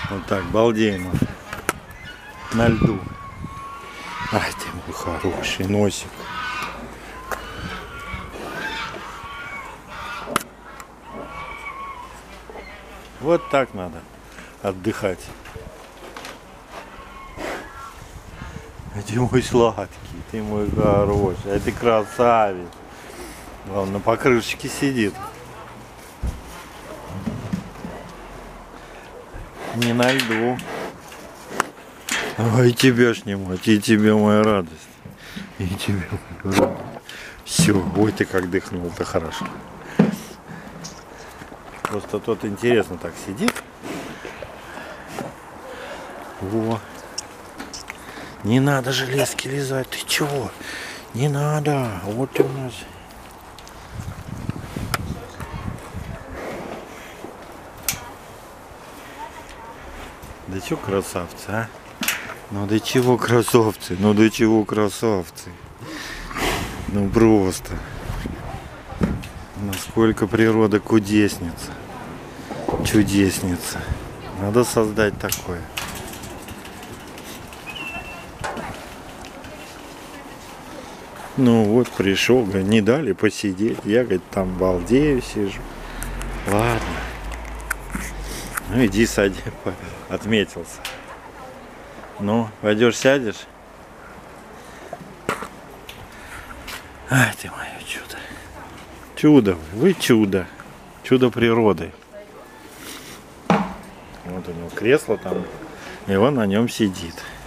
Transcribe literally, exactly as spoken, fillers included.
Вот так, балдеем. На льду. Ай, ты мой хороший носик. Вот так надо отдыхать. Ты мой сладкий, ты мой хороший, а ты красавец. Он на покрышечке сидит. Не на льду. Ой, тебя ж снимать, и тебе моя радость. И тебе моя радость. Все, ой, ты как дыхнул-то хорошо. Просто тот интересно так сидит. Во. Не надо железки лизать, ты чего? Не надо, вот у нас. Да чё красавцы, а? Ну да чего красавцы, ну да чего красавцы. Ну просто. Насколько природа кудесница. Чудесница. Надо создать такое. Ну вот пришел, говорит, не дали посидеть. Я, говорит, там балдею сижу. Ладно. Ну иди садись, отметился. Ну, пойдешь сядешь? Ай, ты мое чудо. Чудо, вы чудо. Чудо природы. Вот у него кресло там, и он на нем сидит.